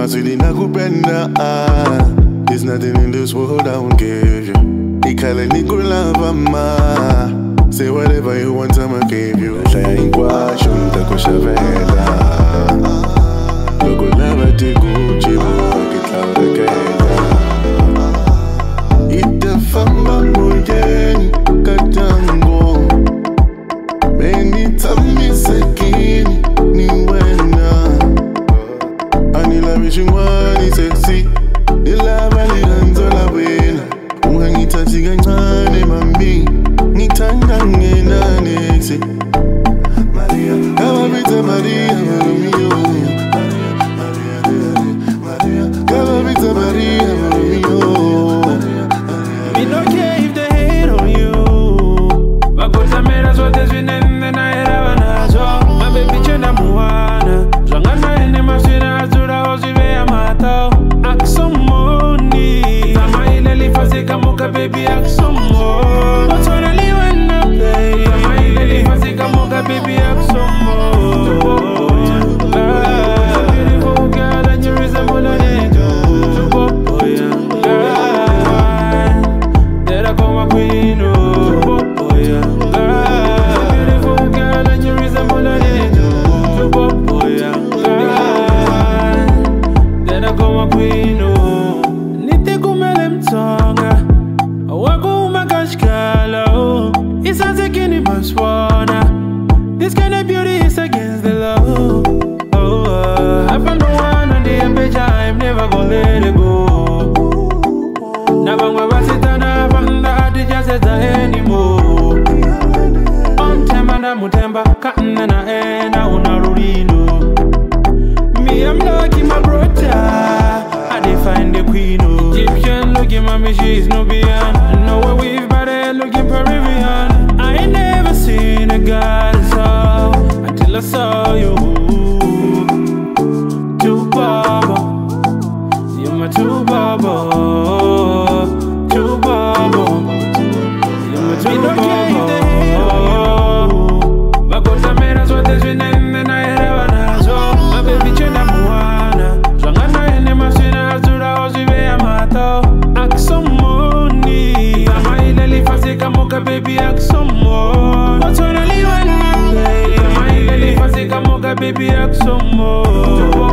Masudi nakupenda. There's nothing in this world I won't give you. Ikale nikulava ma. Say whatever you want, I'ma give you. Shaya inkwa shunta kushavela. Logo lava te Gucci, kitlaura keda. Ita famba moyeni katango. Many tami sekini ni wena. Anila vishingwani sexy. Ilava liranzo la wena. Ungangita tigangane mami. Nitanda ngena nexi. Maria, kama bita Maria, Romeo. Maria, kama bita Maria, Romeo. Me no care if they hate on you. Vakuta mera zote zwinene na era nazo. My baby chena muana. Zwangana ene masina azura ozive ya matao. Aksomoni. Kama ile lifazika muka baby aksomo. What's when I leave when I play? Kama ile lifazika muka baby aksomo. Beautiful girl and you resemble an angel. That I call my queen, oh. Beautiful girl and you resemble an angel. That I call my queen, oh. Nite kumele mtonga. Wako umakashkala, oh. Isa zekini maswana. This kind of beauty is against the law. Oh, I found the one on the page, I'm never gonna let it go. Nabangwa basitana banda adijazeta anymore. On temba na mutemba katna na ena unarurindo. Me I'm lucky my brother, I define the queen. Egyptian looking mommy, she's Nubian. Know where we've got it looking Peruvian. I ain't never seen a guy so until I saw you. Two baba, you're my two baba. Two baba, you're my two baba. Vakuta mera zote zwinene na era nazo. My baby chena muana. Zwangana ene masina azura ozive ya matao. Aksomoni. Kama ile lifazika muka baby aksomo. What's when I leave when I play? Kama ile lifazika muka baby aksomo.